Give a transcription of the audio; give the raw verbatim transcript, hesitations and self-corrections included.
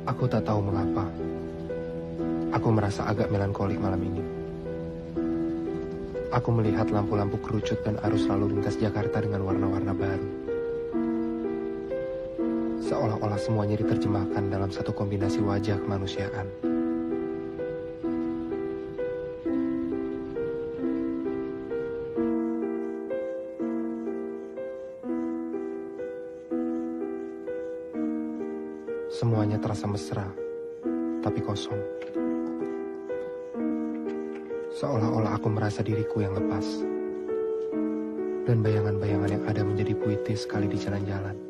Aku tak tahu mengapa. Aku merasa agak melankolik malam ini. Aku melihat lampu-lampu kerucut dan arus lalu lintas Jakarta dengan warna-warna baru. Seolah-olah semuanya diterjemahkan dalam satu kombinasi wajah kemanusiaan. Semuanya terasa mesra, tapi kosong. Seolah-olah aku merasa diriku yang lepas. Dan bayangan-bayangan yang ada menjadi puitis sekali di jalan-jalan.